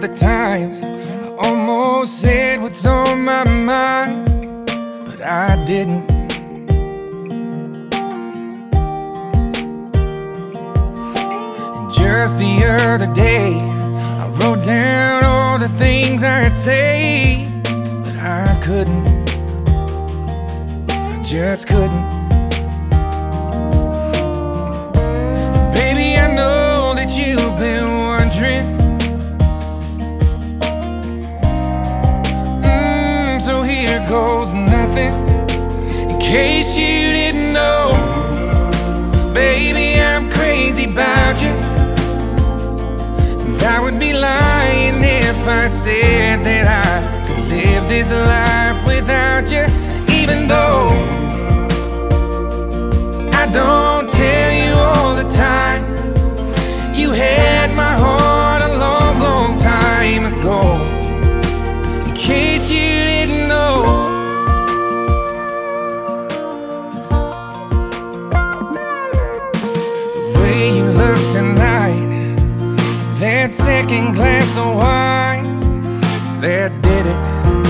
the times I almost said what's on my mind, but I didn't. And just the other day, I wrote down all the things I'd say, but I couldn't. I just couldn't. Baby, I know that you've been wondering. So here goes nothing. In case you didn't know, baby, I'm crazy about you. And I would be lying if I said that I could live this life without you. Even though I don't tell you all the time, you had my heart a long, long time ago. In case you didn't know, the way you look tonight, that second glass of wine, that did it.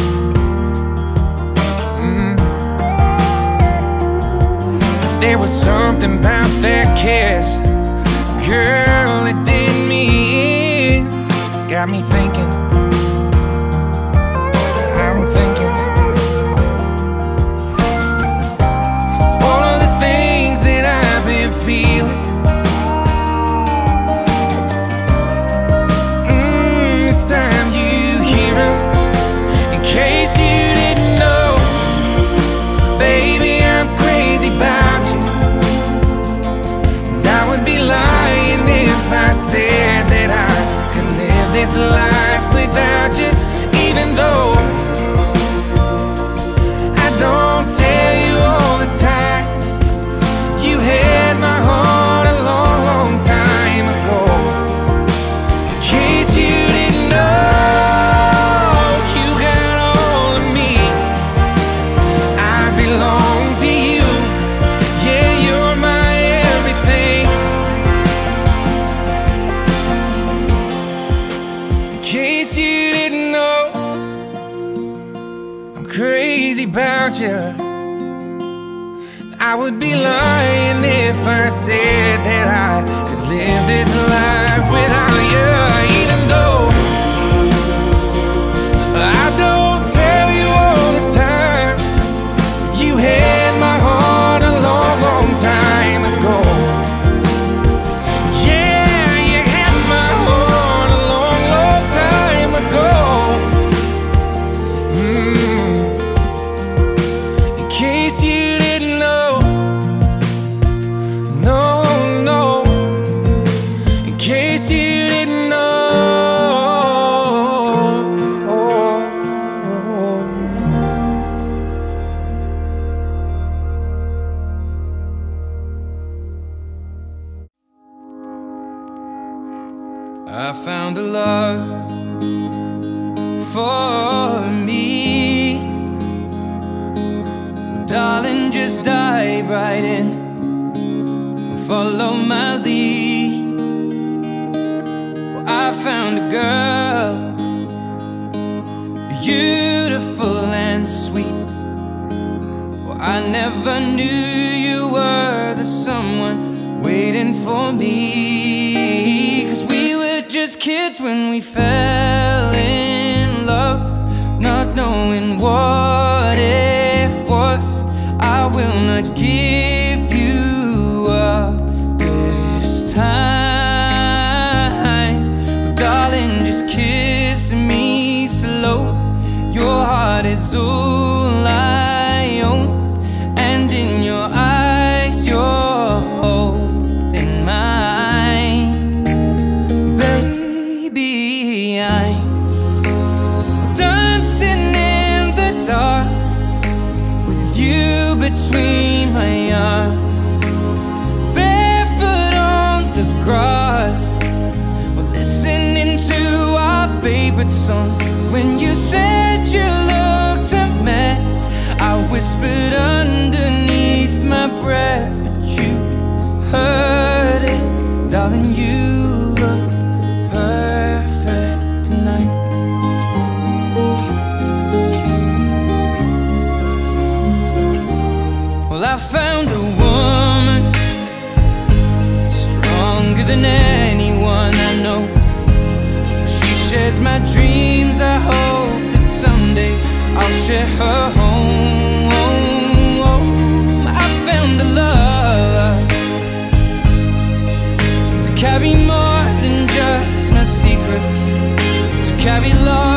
There was something about that kiss, girl, it did me in. Got me thinking, I'm thinking all of the things that I've been feeling. It's time you hear them. In case you didn't know, baby, I'm crazy about you. And I would be lying if I said that I could live this life without you. Even though I don't tell you all the time, you had my heart a long, long time ago. In case you didn't know, you got all of me. I belong to you. Yeah, you're my everything. In case you didn't know, I'm crazy about you. I would be lying if I said that I could live this life without you. Even though I don't tell you all the time, you had my heart a long, long time ago. Yeah, you had my heart a long, long time ago. In case you didn't know, no, no. In case you didn't know. I found a love for me. Well, darling, just dive right in and follow my lead. Well, I found a girl, beautiful and sweet. Well, I never knew you were the someone waiting for me. 'Cause we were just kids when we fell in love, not knowing what it was. I will not give you up this time. Darling, just kiss me slow. Your heart is all I own, and in your eyes you're holding mine. Baby, I'm dancing in the dark with you between my arms, barefoot on the grass. We're listening to our favorite song. When you said you looked a mess, I whispered underneath my breath, but you heard it. Darling, you look perfect tonight. shares my dreams. I hope that someday I'll share her home. I found a love to carry more than just my secrets, to carry love